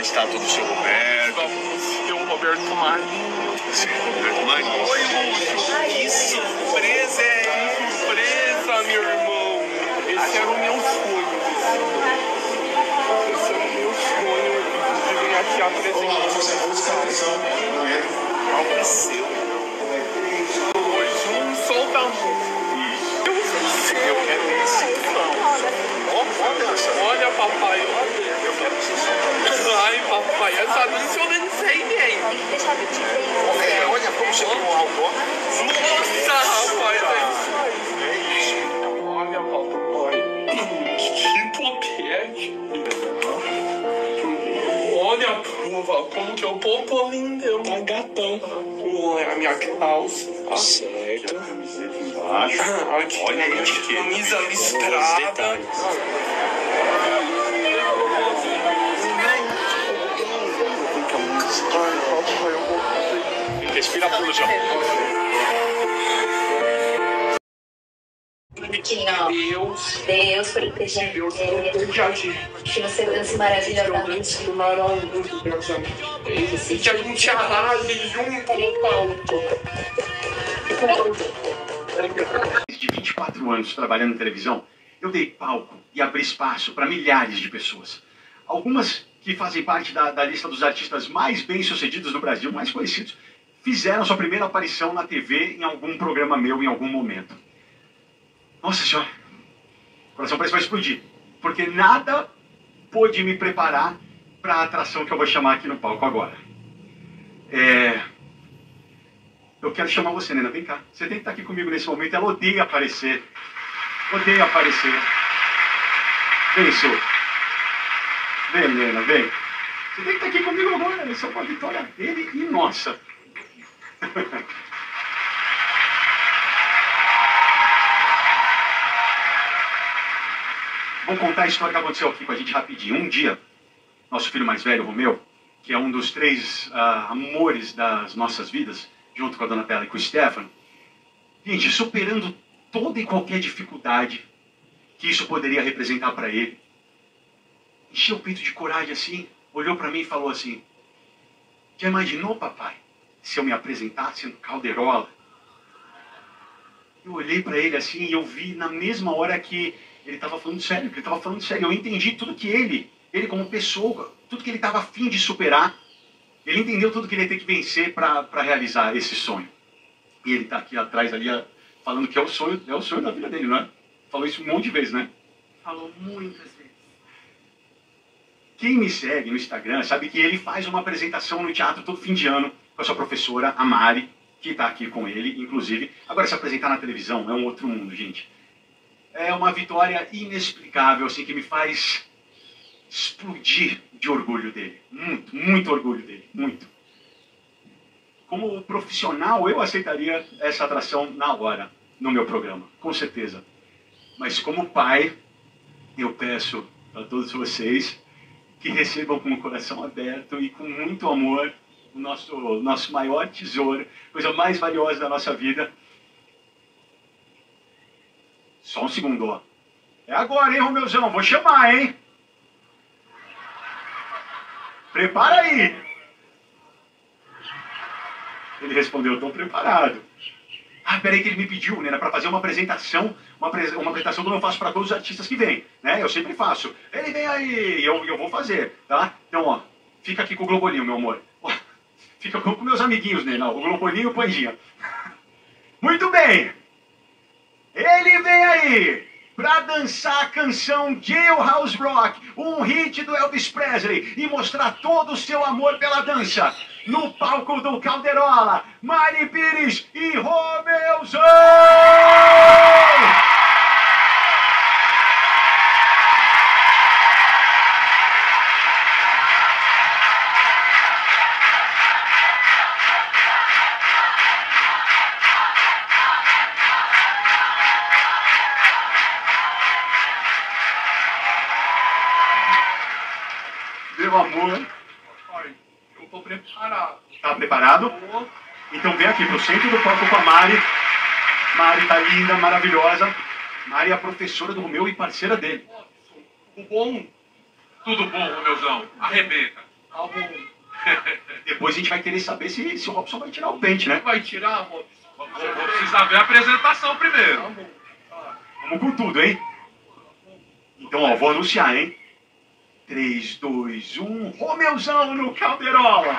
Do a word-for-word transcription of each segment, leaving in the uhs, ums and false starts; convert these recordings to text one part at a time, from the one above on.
estátua do seu Roberto. O seu Roberto Marinho. Sim, Roberto Marinho. Oi, Lúcio. Que surpresa é que surpresa, meu irmão. Esse era o meu sonho. Esse era o meu sonho de vir aqui apresentar. Algo seu. Hoje um solta muito. Eu quero esse som. Olha, papai, olha. Eu quero esse som. Ai, papai, essa dança eu nem sei nem. É, olha como você tem um alto. Nossa, rapaz, é isso aí. Olha, papai. Que topete. Olha, prova, como que eu tô linda. Tá gatão. Olha a minha calça. Certo. Camiseta embaixo. Aqui, Olha a etiqueta. camisa listrada. Respira fundo, João. Deus, Deus proteja Deus ele, proteja. que você dança maravilhosamente. E que a gente arrase junto no palco. De vinte e quatro anos trabalhando em televisão, eu dei palco e abri espaço para milhares de pessoas. Algumas que fazem parte da, da lista dos artistas mais bem-sucedidos do Brasil, mais conhecidos, fizeram sua primeira aparição na T V em algum programa meu em algum momento. Nossa senhora, o coração parece que vai explodir, porque nada pôde me preparar para a atração que eu vou chamar aqui no palco agora. É... Eu quero chamar você, Nena, vem cá. Você tem que estar aqui comigo nesse momento. Ela odeia aparecer. Odeia aparecer. Vem, Su. Vem, Nena, vem. Você tem que estar aqui comigo agora. Isso é uma vitória dele e nossa. Vou contar a história que aconteceu aqui com a gente rapidinho. Um dia, nosso filho mais velho, Romeu, que é um dos três uh, amores das nossas vidas, junto com a Donatella e com o Stefano, gente, superando toda e qualquer dificuldade que isso poderia representar para ele, encheu o peito de coragem assim, olhou para mim e falou assim: já imaginou, papai, se eu me apresentasse no Calderola? Eu olhei para ele assim e eu vi na mesma hora que ele estava falando sério, que ele estava falando sério. Eu entendi tudo que ele, ele como pessoa, tudo que ele estava a fim de superar. Ele entendeu tudo que ele ia ter que vencer para realizar esse sonho. E ele está aqui atrás, ali, falando que é o sonho, é o sonho da vida dele, não é? Falou isso um monte de vezes, né? Falou muitas vezes. Quem me segue no Instagram sabe que ele faz uma apresentação no teatro todo fim de ano com a sua professora, a Mari, que está aqui com ele, inclusive. Agora, se apresentar na televisão é um outro mundo, gente. É uma vitória inexplicável, assim, que me faz explodir de orgulho dele. Muito, muito orgulho dele. Muito. Como profissional, eu aceitaria essa atração na hora, no meu programa, com certeza. Mas como pai, eu peço a todos vocês que recebam com o coração aberto e com muito amor o nosso, nosso maior tesouro, coisa mais valiosa da nossa vida. Só um segundo, ó. É agora, hein, Romeuzão? Vou chamar, hein? Prepara aí. Ele respondeu: estou preparado. Ah, peraí que ele me pediu, né, para fazer uma apresentação, uma, uma apresentação que eu não faço para todos os artistas que vêm, né? Eu sempre faço. Ele vem aí, eu, eu vou fazer, tá? Então, ó, fica aqui com o Globolinho, meu amor. Ó, fica com, com meus amiguinhos, né? Não, o Globolinho e o Pandinha. Muito bem. Ele vem aí para dançar a canção Jailhouse Rock, um hit do Elvis Presley, e mostrar todo o seu amor pela dança. No palco do Calderola, Mari Pires e Romeuzão! Meu amor. Pai, eu tô preparado. Tá preparado? Então vem aqui pro centro do palco com a Mari. Mari tá linda, maravilhosa. Mari é a professora do Romeu e parceira dele. Tudo bom? Tudo bom, Romeuzão. Arrebenta. Tá bom. Depois a gente vai querer saber se, se o Robson vai tirar o pente, né? Vai tirar, Robson? Vou, vou precisar ver a apresentação primeiro. Tá bom. Vamos com tudo, hein? Então, ó, vou anunciar, hein? três, dois, um, Romeuzão no Calderola!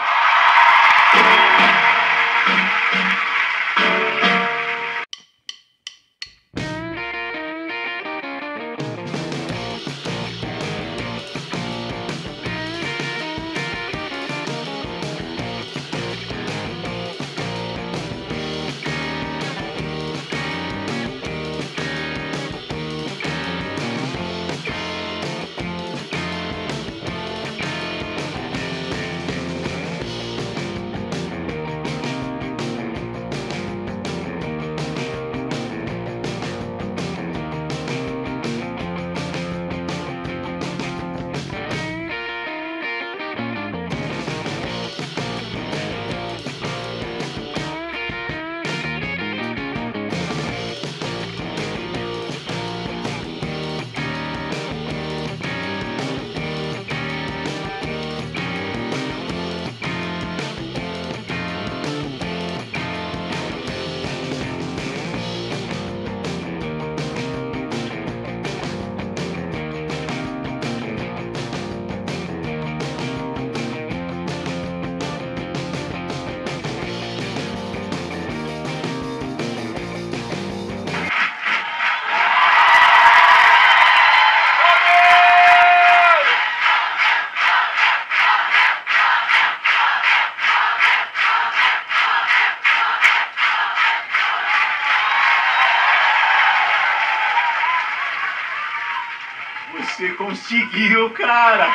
Você conseguiu, cara!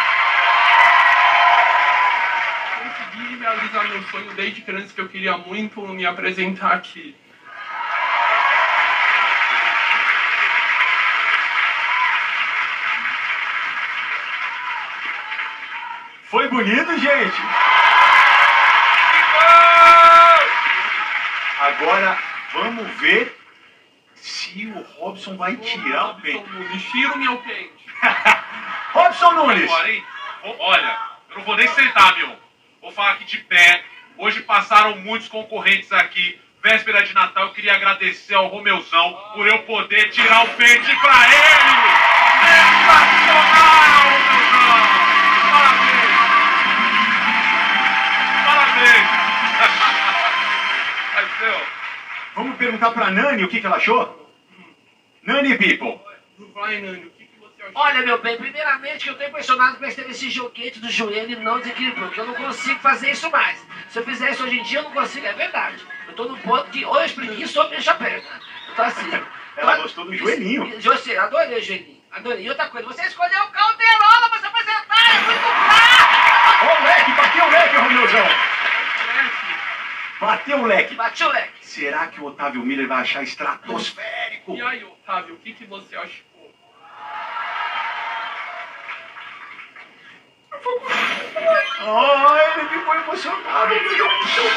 Consegui realizar meu sonho desde criança, que eu queria muito me apresentar aqui. Foi bonito, gente? Agora, vamos ver se o Robson vai tirar o pente. Robson Nunes, tira o meu pente. Robson Nunes! Agora, hein? Vou- Olha, eu não vou nem sentar, meu. Vou falar aqui de pé. Hoje passaram muitos concorrentes aqui. Véspera de Natal, eu queria agradecer ao Romeuzão por eu poder tirar o pente pra ele. Sensacional, Romeuzão! Parabéns! Parabéns! Vai ser, ó. Vamos perguntar pra Nani o que, que ela achou? Nani People. Vai, Nani, o que, que você achou? Olha, meu bem, primeiramente que eu tô impressionado com esse joguete do joelho e não desequilibrou, porque eu não consigo fazer isso mais. Se eu fizer isso hoje em dia, eu não consigo, é verdade. Eu tô no ponto que ou eu espreguiço ou fecho a perna. Eu tô assim. Ela gostou do joelhinho. Você, adorei o joelhinho. Adorei. E outra coisa, você escolheu o Calderola pra se apresentar, é muito fraco! Ó o leque, bateu o leque, Romeuzão. Bateu o leque. Bati o leque. Será que o Otávio Miller vai achar estratosférico? E aí, Otávio, o que, que você achou? Ai, ele ficou emocionado. Ele deu um show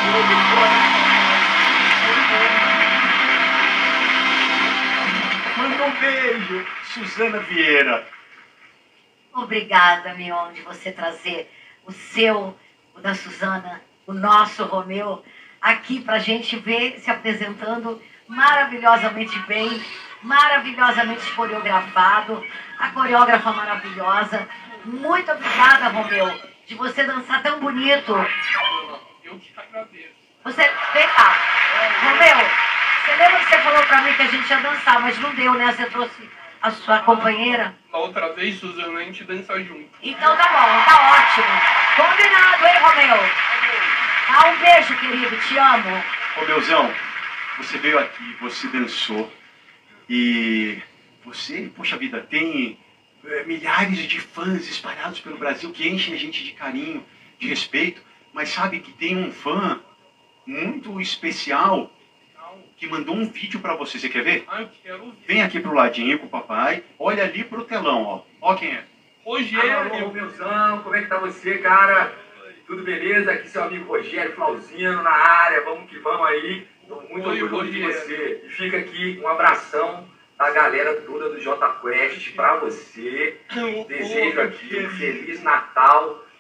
Manda um beijo, Suzana Vieira. Obrigada, Mion, de você trazer o seu, o da Suzana, o nosso Romeu, aqui pra gente ver se apresentando maravilhosamente bem, maravilhosamente coreografado, a coreógrafa maravilhosa. Muito obrigada, Romeu, de você dançar tão bonito. Eu que agradeço. Você, vem cá, Romeu, você lembra que você falou pra mim que a gente ia dançar, mas não deu, né? Você trouxe a sua companheira? Da outra vez, Suzana, a gente dança junto. Então tá bom, tá ótimo. Combinado, hein, Romeu? Ah, um beijo, querido, te amo. Romeuzão, você veio aqui, você dançou e você, poxa vida, tem é, milhares de fãs espalhados pelo Brasil que enchem a gente de carinho, de respeito, mas sabe que tem um fã muito especial que mandou um vídeo pra você. Você quer ver? Ah, eu quero ver. Vem aqui pro ladinho com o papai, olha ali pro telão, ó. Ó quem é. Rogério. Romeuzão, como é que tá você, cara? Tudo beleza? Aqui seu amigo Rogério Flauzino na área, vamos que vamos aí. Tô muito Oi, orgulhoso de Rogério. você. E fica aqui um abração da galera toda do J Quest pra você. Desejo aqui um Feliz Natal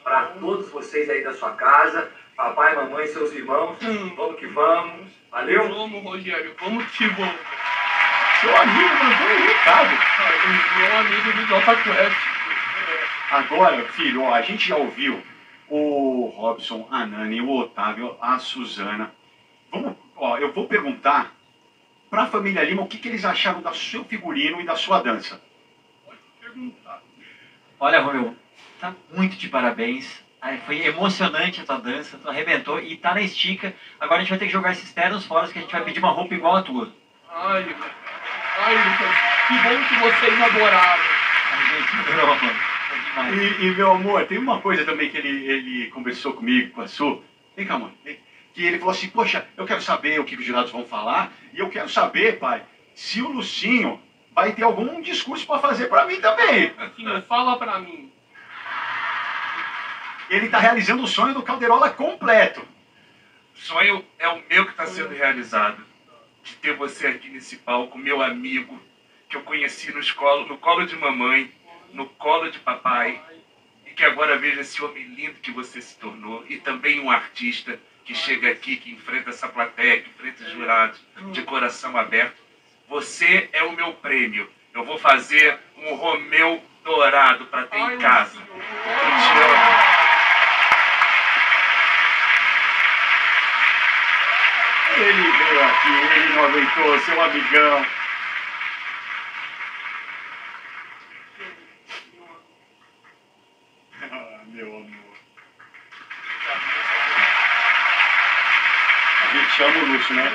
para todos vocês aí da sua casa, papai, mamãe, seus irmãos. Vamos que vamos. Valeu? Vamos, Rogério, vamos que vamos. Seu amigo mandou um recado. Meu amigo do Jota Quest. Agora, filho, ó, a gente já ouviu o Robson, a Nani, o Otávio, a Suzana. Vamos, ó, eu vou perguntar para a família Lima o que, que eles acharam do seu figurino e da sua dança. Pode perguntar. Olha, Romeu, tá muito de parabéns. Foi emocionante a tua dança, tu arrebentou e tá na estica. Agora a gente vai ter que jogar esses ternos fora, que a gente vai pedir uma roupa igual a tua. Ai, ai, Lucas, que bom que vocês adoraram. A gente adorou, mano. E, e, meu amor, tem uma coisa também que ele, ele conversou comigo, com a Su. Vem cá, mãe. Vem. Que ele falou assim, poxa, eu quero saber o que os jurados vão falar. E eu quero saber, pai, se o Lucinho vai ter algum discurso para fazer para mim também. Assim, fala para mim. Ele está realizando o sonho do Calderola completo. O sonho é o meu que está sendo realizado. De ter você aqui nesse palco, meu amigo, que eu conheci no, escolo, no colo de mamãe, no colo de papai, e que agora veja esse homem lindo que você se tornou, e também um artista que chega aqui, que enfrenta essa plateia, que enfrenta os jurados, de coração aberto. Você é o meu prêmio. Eu vou fazer um Romeu dourado para ter em casa. Eu te amo. Ele veio aqui, ele não aguentou, seu amigão. Ah, meu amor. A gente chama o Lúcio, né?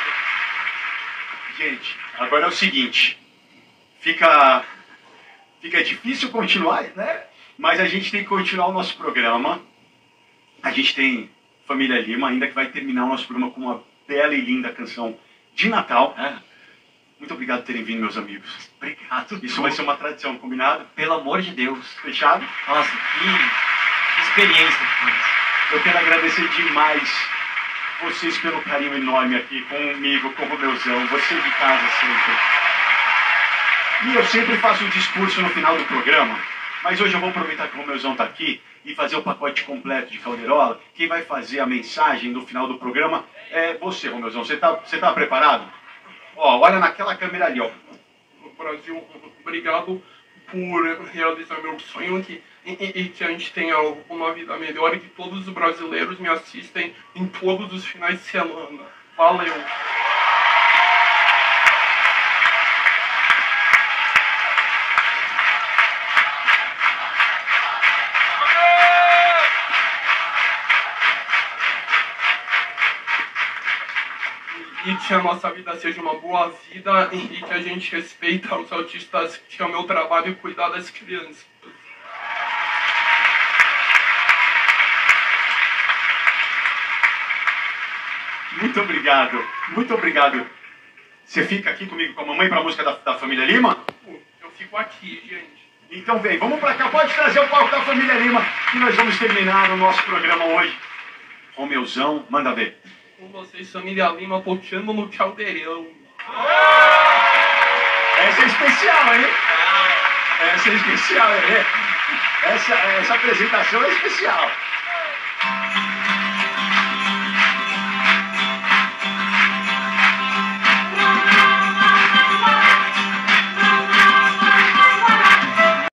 Gente, agora é o seguinte. Fica, fica difícil continuar, né? Mas a gente tem que continuar o nosso programa. A gente tem Família Lima ainda, que vai terminar o nosso programa com uma bela e linda canção de Natal. É. Muito obrigado por terem vindo, meus amigos. Obrigado. Isso vai ser uma tradição, combinado? Pelo amor de Deus. Fechado? Nossa, que experiência. Eu quero agradecer demais vocês pelo carinho enorme aqui comigo, com o Romeuzão, você de casa sempre. E eu sempre faço um discurso no final do programa, mas hoje eu vou aproveitar que o Romeuzão está aqui e fazer o pacote completo de Calderola. Quem vai fazer a mensagem no final do programa é você, Romeuzão. Você está você tá preparado? Ó, olha naquela câmera ali, ó. Brasil, obrigado por realizar meu sonho que, e, e que a gente tenha uma vida melhor e que todos os brasileiros me assistem em todos os finais de semana. Valeu! E que a nossa vida seja uma boa vida e que a gente respeite os autistas, que é o meu trabalho, cuidar das crianças. Muito obrigado, muito obrigado. Você fica aqui comigo com a mamãe para a música da, da Família Lima? Eu fico aqui, gente. Então vem, vamos para cá, pode trazer o palco da Família Lima, que nós vamos terminar o nosso programa hoje. Romeuzão, manda ver. Com vocês, Família Lima, tocando no caldeirão. Essa é especial, hein? Essa é especial, hein? Essa, essa apresentação é especial.